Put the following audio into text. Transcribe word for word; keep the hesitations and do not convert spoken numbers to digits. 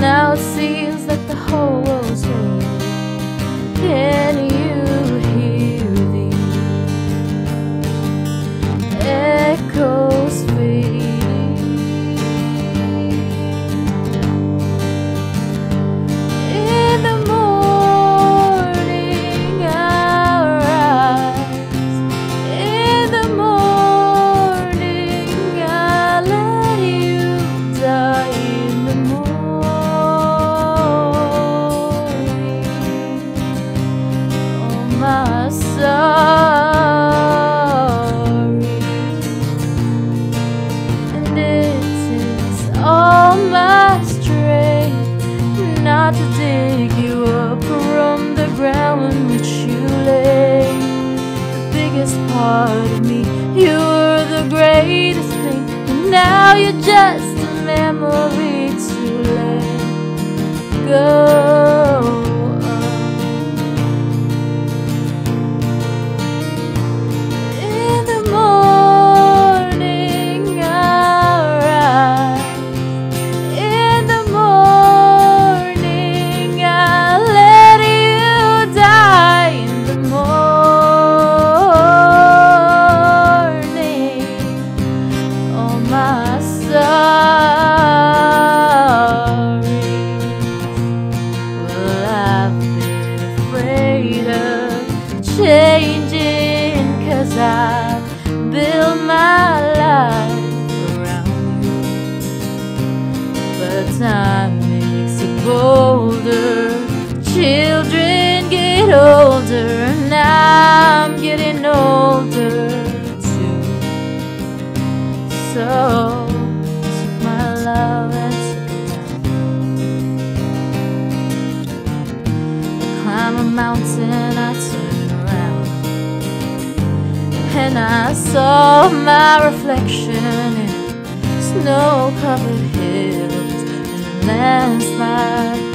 Now it seems like the whole world's fading. Can you hear the echoes fading? In the morning I'll rise. In the morning I'll let you die. In the morning, oh my sorry. And it takes all my strength not to dig you up from the ground in which you lay. The biggest part of me, you were the greatest thing, and now you're just a memory to let go of. In the morning I'll rise. In the morning I'll let you die. In the morning, oh my sorry. Well, I've been afraid of changing, 'cause I built my life around you. But time makes you bolder. Children get older, and I'm getting older too. So took my love and took it down. I climb a mountain, I turn around, and I saw my reflection in snow-covered hills and a landslide.